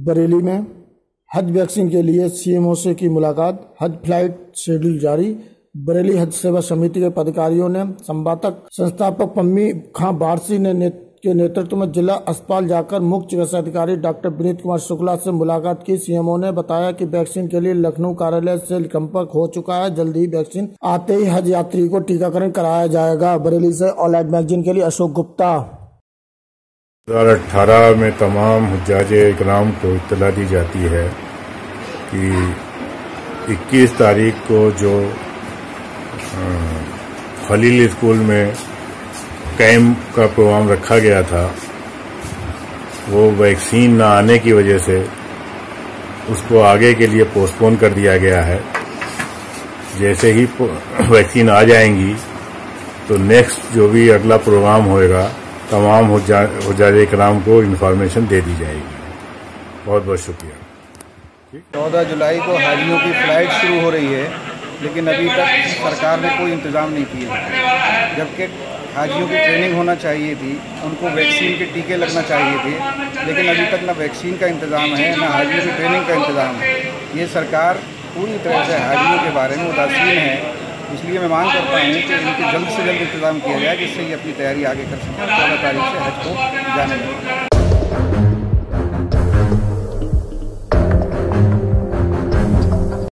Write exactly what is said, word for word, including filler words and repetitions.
बरेली में हज वैक्सीन के लिए सीएमओ से की मुलाकात, हज फ्लाइट शेड्यूल जारी। बरेली हज सेवा समिति के पदाधिकारियों ने संवादक संस्थापक पम्मी खां बारसी ने ने, के नेतृत्व में जिला अस्पताल जाकर मुख्य चिकित्सा अधिकारी डॉक्टर विनीत कुमार शुक्ला से मुलाकात की। सीएमओ ने बताया कि वैक्सीन के लिए लखनऊ कार्यालय से संपर्क हो चुका है। जल्द ही वैक्सीन आते ही हज यात्री को टीकाकरण कराया जाएगा। बरेली से ऑल आउट मैगजीन के लिए अशोक गुप्ता। दो हज़ार अठारह में तमाम हुज्जाजे इकराम को इत्तला दी जाती है कि इक्कीस तारीख को जो खलील स्कूल में कैंप का प्रोग्राम रखा गया था, वो वैक्सीन न आने की वजह से उसको आगे के लिए पोस्टपोन कर दिया गया है। जैसे ही वैक्सीन आ जाएंगी तो नेक्स्ट जो भी अगला प्रोग्राम होएगा तमाम हुज्जाज इकराम को इन्फॉर्मेशन दे दी जाएगी। बहुत बहुत शुक्रिया। चौदह जुलाई को हाजियों की फ़्लाइट शुरू हो रही है, लेकिन अभी तक सरकार ने कोई इंतज़ाम नहीं किया। जबकि हाजियों की ट्रेनिंग होना चाहिए थी, उनको वैक्सीन के टीके लगना चाहिए थे, लेकिन अभी तक न वैक्सीन का इंतज़ाम है, न हाजियों की ट्रेनिंग का इंतज़ाम है। ये सरकार पूरी तरह से हाजियों के बारे में उदासीन है। इसलिए मैं मांग करता हूँ कि इनके जल्द से जल्द इंतज़ाम किया जाए, जिससे ये अपनी तैयारी आगे कर सकें चौदह तारीख से हज को जाने में।